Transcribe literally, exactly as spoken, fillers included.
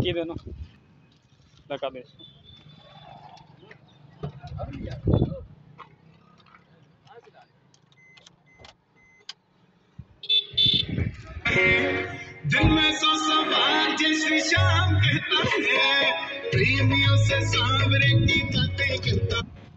की देना लगा दे। दिल में सौ सवाल जैसी शाम कहता है, प्रेमियों से सावरे की बातें करता